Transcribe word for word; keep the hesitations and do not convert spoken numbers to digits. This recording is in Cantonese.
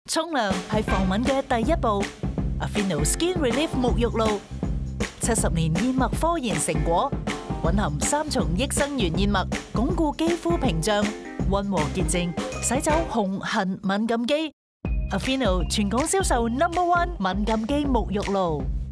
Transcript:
沖涼係防敏嘅第一步 ，Aveeno Skin Relief 沐浴露，七十年燕麥科研成果，蘊含三重益生元燕麥，鞏固肌膚屏障，溫和潔淨，洗走紅痕敏感肌。Aveeno 全港銷售 number one 敏感肌沐浴露。